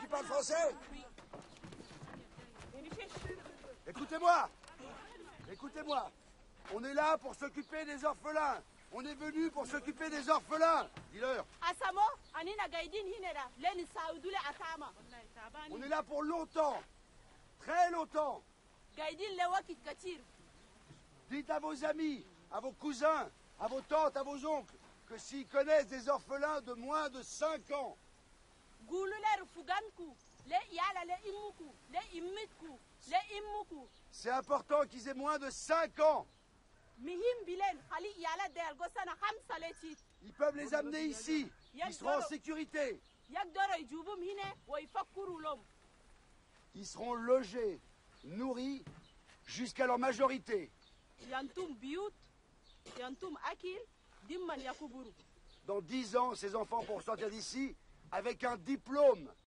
qui parle français? Écoutez-moi. Écoutez-moi. On est là pour s'occuper des orphelins. On est venu pour s'occuper des orphelins. Dis-leur. On est là pour longtemps. Très longtemps. Dites à vos amis, à vos cousins, à vos tantes, à vos oncles, que s'ils connaissent des orphelins de moins de 5 ans, c'est important qu'ils aient moins de 5 ans. Ils peuvent les amener ici. Ils seront en sécurité. Ils seront logés, nourris, jusqu'à leur majorité. Dans 10 ans, ces enfants pourront sortir d'ici avec un diplôme.